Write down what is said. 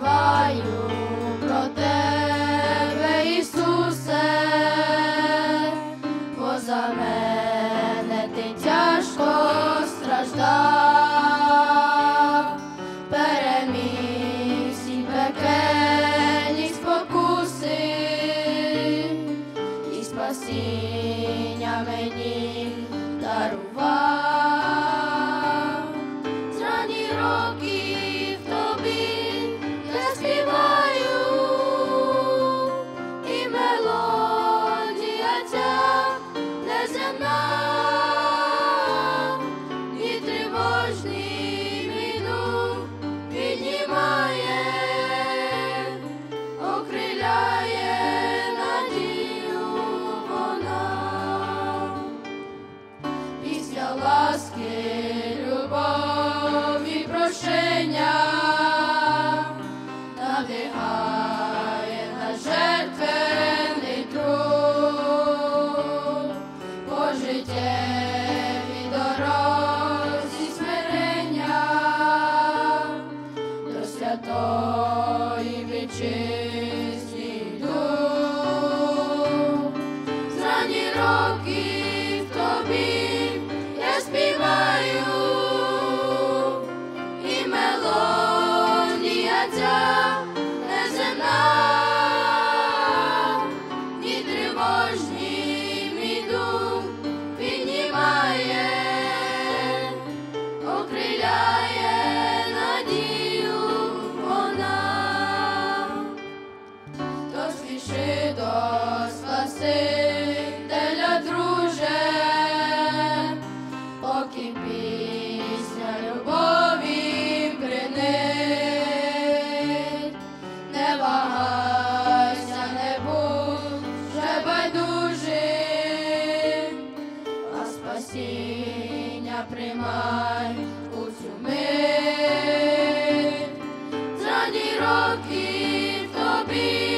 співаю про тебе, Ісусе, бо за мене ти тяжко страждав, переміг всі пекельні спокуси, і спасіння мені дарував. З ранніх років тобі я співаю, і мелодія ця неземна, і тривожний мій дух піднімає, окриляє надію вона. Після ласки, любові, прощення надихає на жертвенний труд, по життєвій дорозі смирення до святої вітчизни йду. З ранніх років тобі я співаю, і мелодія ця неземна, і тривожний мій дух піднімає, окриляє надію вона. То спіши до Спасителя, друже, поки пісня любові бринить. Не вагайся, не будь вже байдужим, а спасіння приймай у цю мить. З ранніх років тобі